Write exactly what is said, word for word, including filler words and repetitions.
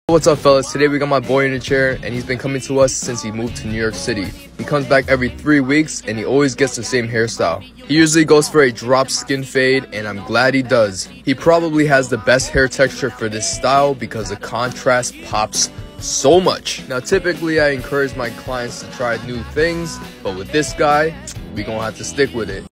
What's up, fellas? Today we got my boy in the chair, and he's been coming to us since he moved to New York City. He comes back every three weeks and he always gets the same hairstyle. He usually goes for a drop skin fade, and I'm glad he does. He probably has the best hair texture for this style because the contrast pops so much. Now typically I encourage my clients to try new things, but with this guy, we gonna have to stick with it.